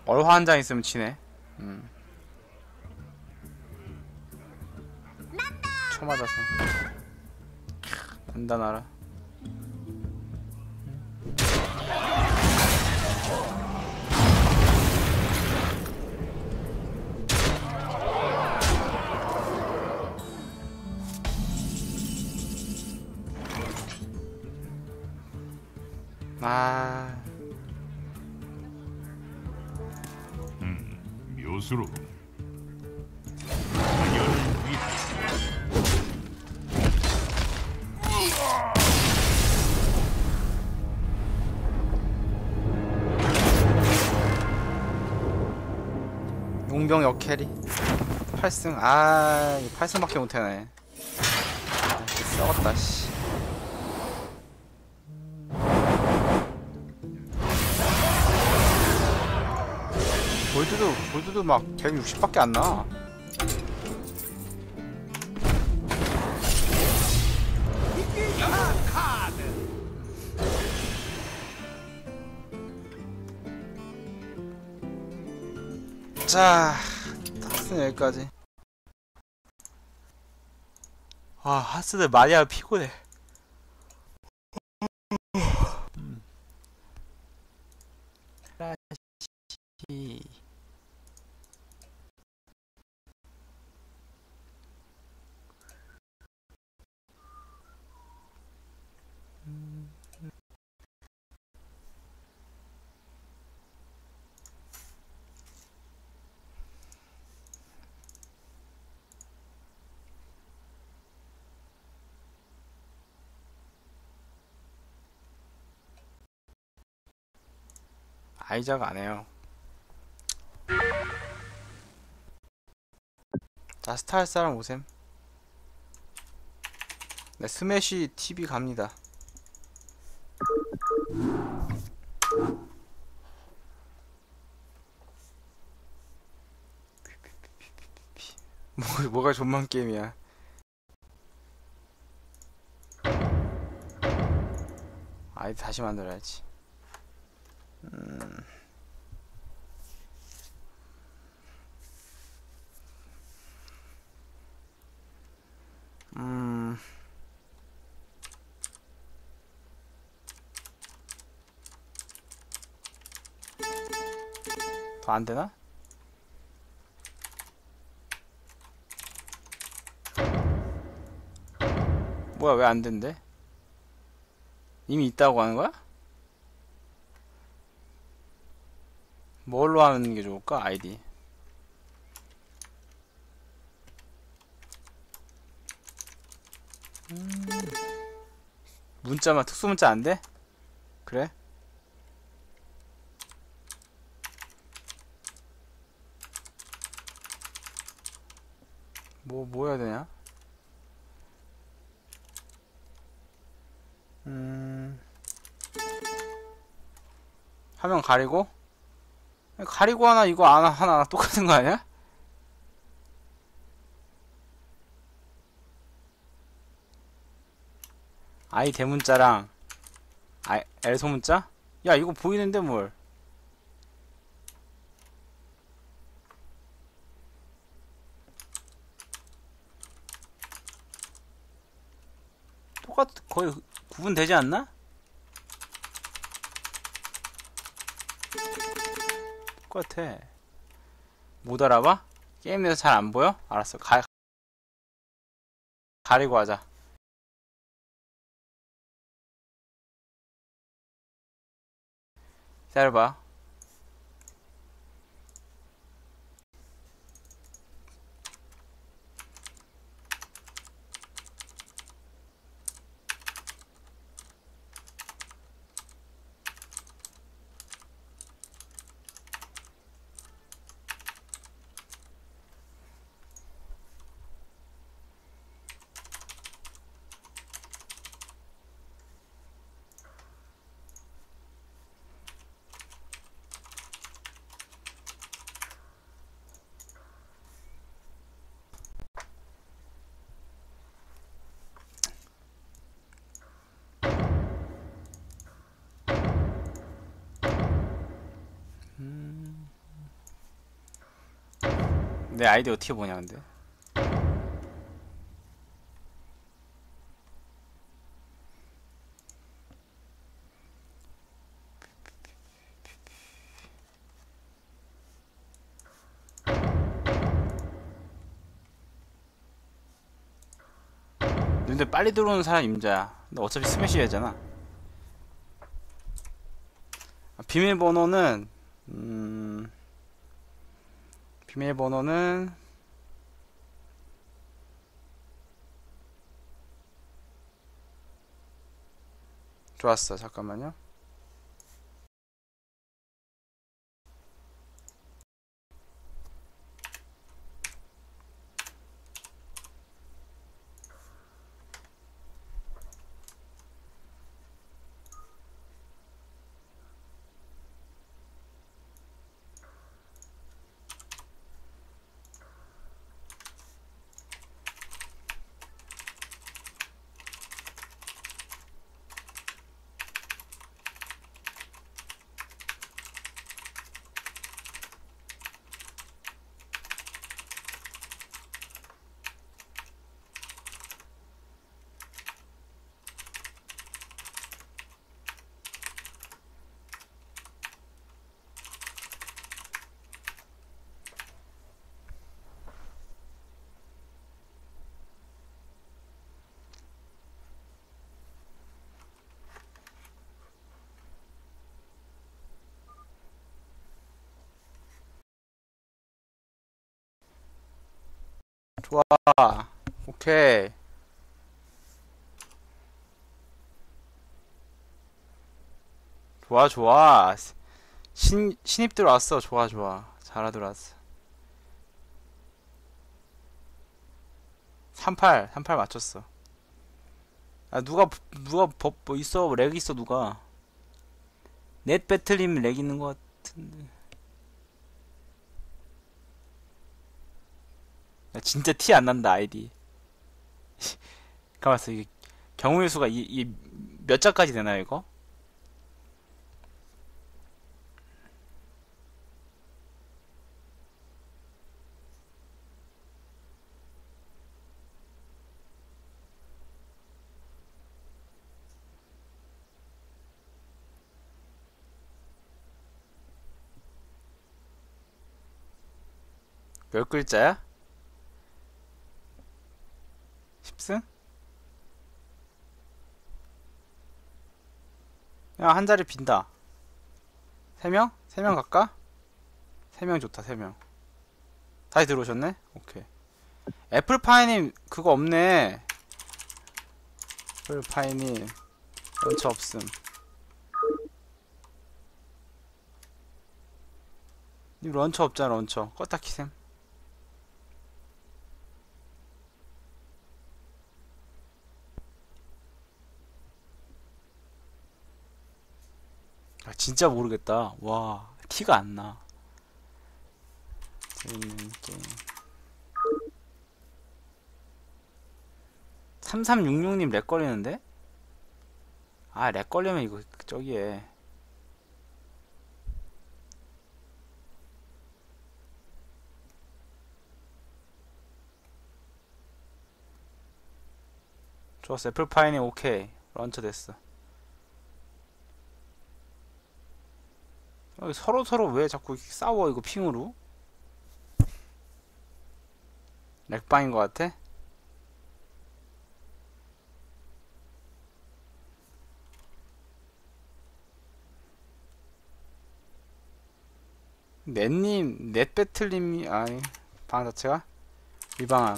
얼화 한 장 있으면 치네. 쳐 맞아서. 단단하라. 아, 묘수로 자연을 위해 용병 역캐리 8승. 아, 8승밖에 못해네. 아, 썩었다 씨. 골드도 막 160밖에 안 나. 자, 하스는 여기까지. 아, 하스들 많이 하면 피곤해. 크라시. 아이작 안 해요. 자, 스타 할 사람 오셈. 네, 스매시 TV 갑니다. 뭐가 존만 게임이야. 아이디 다시 만들어야지. 더 안되나? 뭐야, 왜 안된대? 이미 있다고 하는 거야? 뭘로 하는 게 좋을까? 아이디. 문자만, 특수문자 안 돼? 그래? 뭐 해야 되냐? 화면 가리고? 가리고 하나, 이거 하나 똑같은 거 아니야? I 대문자랑 L 소문자? 야, 이거 보이는데 뭘? 거의 구분되지 않나? 똑같아. 못 알아봐? 게임 내에서 잘 안 보여? 알았어. 가리고 하자. 기다려봐. 내 아이디 어떻게 보냐 근데. 근데 빨리 들어오는 사람 임자야. 근데 어차피 스매시 해잖아. 비밀번호는 비밀번호는 좋았어. 잠깐만요. 좋아. 오케이. 좋아, 좋아. 신입 들어왔어. 좋아, 좋아. 잘하 들어왔어. 38 맞췄어. 아, 뭐 있어. 렉 있어, 누가. 넷 배틀님 렉 있는 것 같은데. 야, 진짜 티 안 난다, 아이디. 가만있어. 이게 경우의 수가 몇 자까지 되나요, 이거? 몇 글자야? 10승? 야, 한 자리 빈다. 3명? 3명 갈까? 3명 좋다, 3명. 다시 들어오셨네? 오케이. 애플파이님, 그거 없네. 애플파이님, 런처 없음. 님 런처 없잖아, 런처. 껐다 키셈. 아, 진짜 모르겠다. 와, 티가 안 나. 재밌는 게임. 3366님 렉 걸리는데? 아, 렉 걸리면 이거 저기에. 좋았어. 애플파이님 오케이. 런처 됐어. 서로 왜 자꾸 싸워 이거 핑으로? 렉방인 것 같아? 넷님, 넷배틀님이, 아니, 방 자체가? 위방함.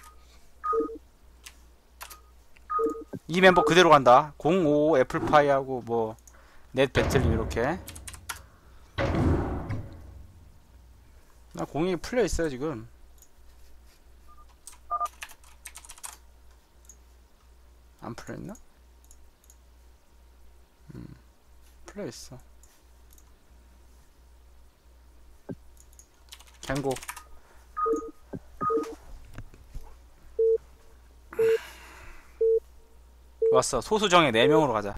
이 멤버 그대로 간다. 05 애플파이하고 뭐, 넷배틀님 이렇게. 나 공이 풀려 있어요, 지금. 안 풀려 있나? 풀려 있어. 갱고. 좋았어. 소수정예 4명으로 가자.